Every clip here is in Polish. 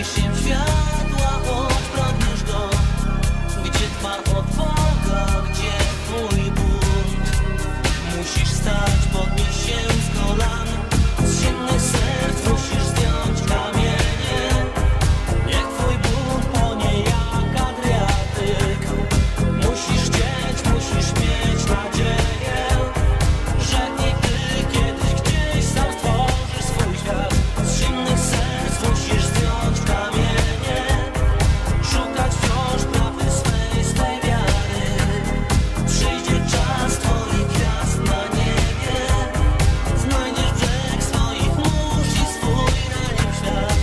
Podniesieniem światła odpragniesz go. Gdzie tma od Boga, gdzie twój bunt? Musisz stać, podnieść się z kolan. Z zimnych serc musisz zdjąć kamienie. Niech twój bunt płonie jak Adriatyk. Musisz chcieć, musisz mieć nadzieję, że i ty kiedyś gdzieś sam stworzysz swój świat. Z zimnych serc musisz zdjąć kamienie. Szukać wciąż prawdy swej wiary. Przyjdzie czas twoich gwiazd na niebie. Znajdziesz brzeg swoich mórz i swój na nim świat.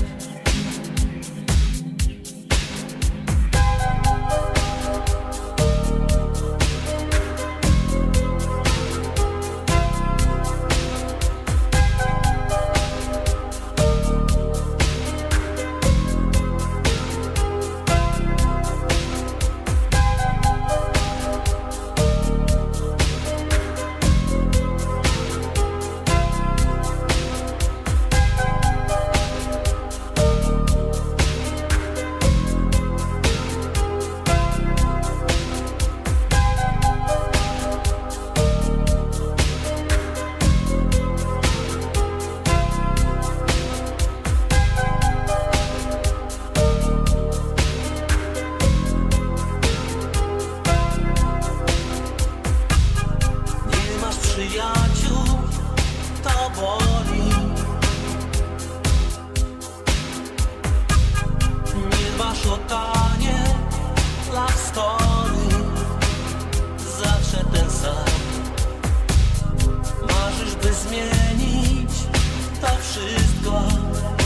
Nie masz przyjaciół, to boli. Nie dbasz o tanie love story. Zawsze ten sam. Marzysz, by zmienić to wszystko.